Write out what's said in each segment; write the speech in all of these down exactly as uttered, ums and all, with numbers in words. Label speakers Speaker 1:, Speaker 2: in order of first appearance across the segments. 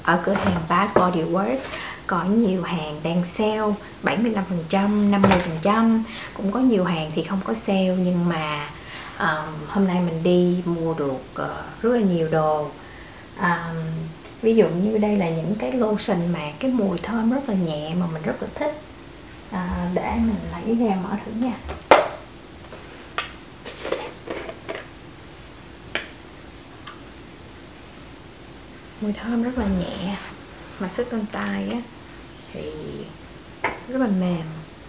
Speaker 1: ở cửa hàng Bath Body Works có nhiều hàng đang sale bảy mươi lăm phần trăm, năm mươi phần trăm, cũng có nhiều hàng thì không có sale, nhưng mà um, hôm nay mình đi mua được uh, rất là nhiều đồ. Um, ví dụ như đây là những cái lotion mà cái mùi thơm rất là nhẹ mà mình rất là thích. À, để mình lấy ra mở thử nha. Mùi thơm rất là nhẹ mà xức lên tay á thì rất là mềm.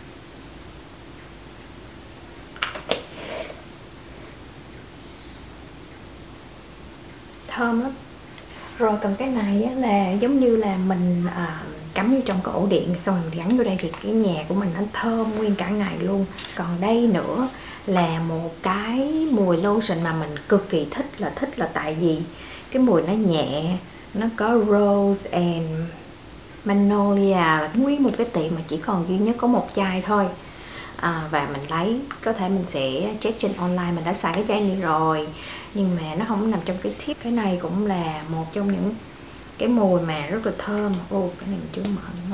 Speaker 1: Thơm lắm. Rồi còn cái này á, là giống như là mình à, cắm vô trong cái ổ điện xong rồi mình gắn vô đây thì cái nhà của mình nó thơm nguyên cả ngày luôn. Còn đây nữa là một cái mùi lotion mà mình cực kỳ thích, là thích là tại vì cái mùi nó nhẹ, nó có rose and magnolia, là nguyên một cái tiệm mà chỉ còn duy nhất có một chai thôi. À, và mình lấy, có thể mình sẽ check trên online, mình đã xài cái chai này rồi nhưng mà nó không nằm trong cái tip. Cái này cũng là một trong những cái mùi mà rất là thơm. Ô, cái này mình chưa mở nhưng mà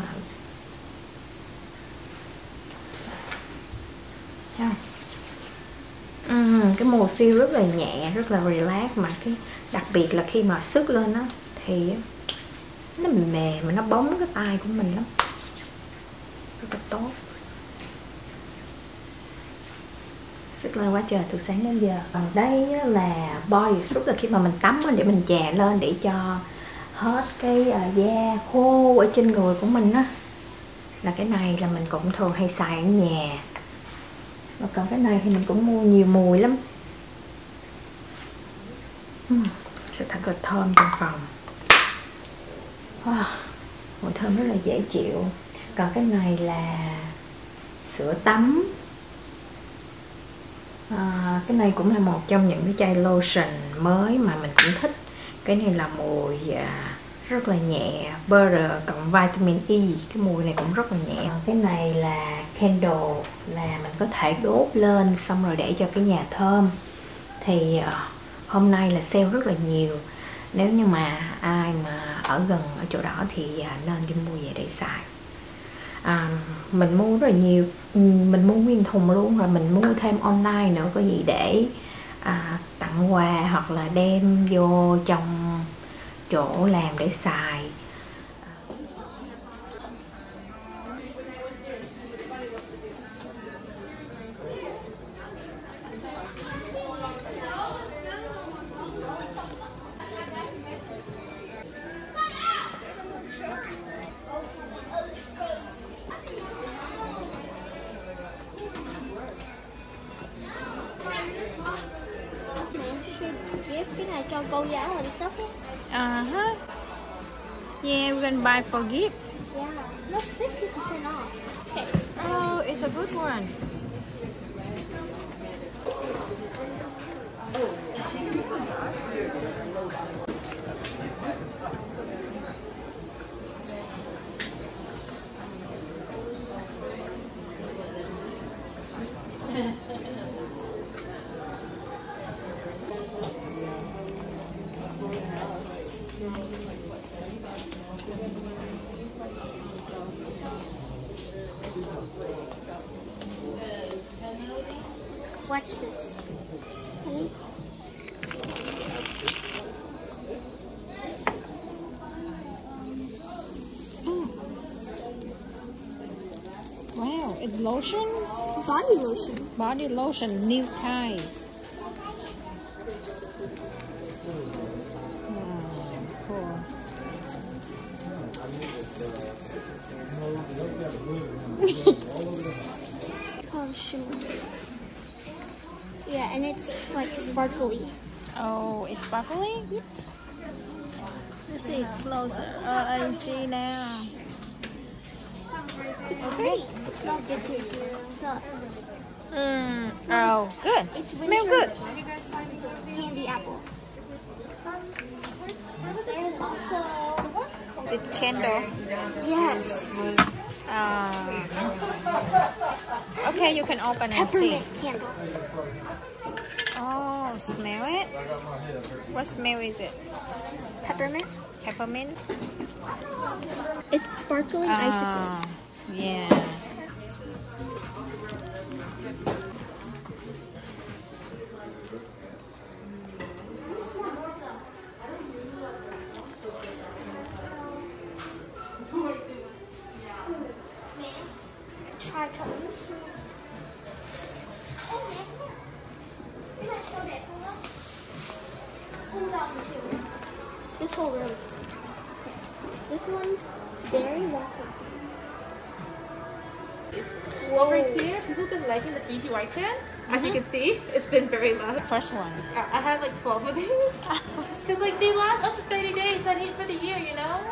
Speaker 1: uhm, cái mùi feel rất là nhẹ, rất là relax, mà cái đặc biệt là khi mà sức lên á thì nó mềm mà nó bóng cái tay của mình lắm, rất là tốt. Sức lên quá trời từ sáng đến giờ. Còn đây là body scrub, là khi mà mình tắm để mình chà lên để cho hết cái da khô ở trên người của mình á, là cái này là mình cũng thường hay xài ở nhà. Và còn cái này thì mình cũng mua nhiều mùi lắm. uhm, sẽ thật là thơm trong phòng. Wow, mùi thơm rất là dễ chịu. Còn cái này là sữa tắm. À, cái này cũng là một trong những cái chai lotion mới mà mình cũng thích. Cái này là mùi à, rất là nhẹ, butter cộng vitamin E, cái mùi này cũng rất là nhẹ. Cái này là candle, là mình có thể đốt lên xong rồi để cho cái nhà thơm. Thì à, hôm nay là sale rất là nhiều, nếu như mà ai mà ở gần ở chỗ đó thì à, nên đi mua về để xài. À, mình mua rất là nhiều, mình mua nguyên thùng luôn, rồi mình mua thêm online nữa, có gì để à, tặng quà hoặc là đem vô trong chỗ làm để xài.
Speaker 2: Cái này cho cô giáo and stuff.
Speaker 1: Uh huh. Yeah, we're gonna buy for gift.
Speaker 2: Yeah, look, fifty percent off. Okay.
Speaker 1: Oh, it's a good one.
Speaker 2: Watch this. Ready?
Speaker 1: Mm. Wow, it's lotion?
Speaker 2: Body lotion.
Speaker 1: Body lotion, new kind.
Speaker 2: It's called shimmer. Yeah, and it's like sparkly.
Speaker 1: Oh, it's sparkly?
Speaker 2: Yep.
Speaker 1: Let's see closer. Oh, I see now.
Speaker 2: Okay. It smells good too. It's not.
Speaker 1: Mm. Oh, good.
Speaker 2: It
Speaker 1: smells good.
Speaker 2: Candy apple. There's also
Speaker 1: It's candle.
Speaker 2: yes.
Speaker 1: Uh, okay, you can open and see.
Speaker 2: Peppermint candle.
Speaker 1: Oh, smell it. What smell is it?
Speaker 2: Peppermint.
Speaker 1: Peppermint.
Speaker 2: It's sparkling
Speaker 1: Ah,
Speaker 2: icicles.
Speaker 1: yeah.
Speaker 2: Try tones. This whole row. This one's very waffle.
Speaker 3: Over here, people have been liking the Fiji white sand. As you can see, it's been very low.
Speaker 1: First one.
Speaker 3: I I had like twelve of these. Because like they last up to thirty days. I need for the year, you know?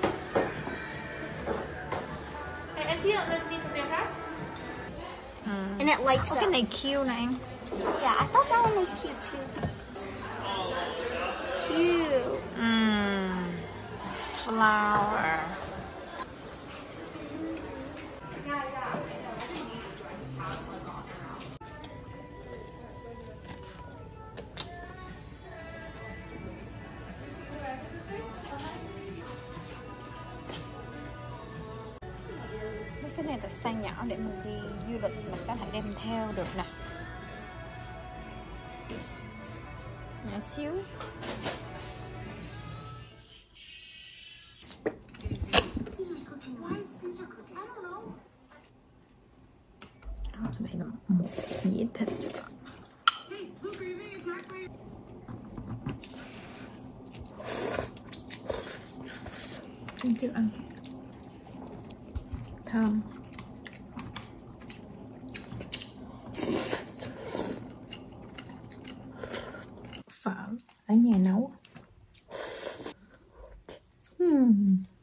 Speaker 3: And and see, let me something, okay?
Speaker 2: And it lights
Speaker 1: Cái
Speaker 2: up.
Speaker 1: này cute này.
Speaker 2: Yeah, I thought that one was cute too. Cute.
Speaker 1: Mmm. Flower. Cái này là size nhỏ để mình đi du lịch mình có thể đem theo được nè. Nhỏ xíu. Đó, đây là một dĩa thịt. Không chịu ăn. Thơm. Phở ở nhà nấu. Hmm.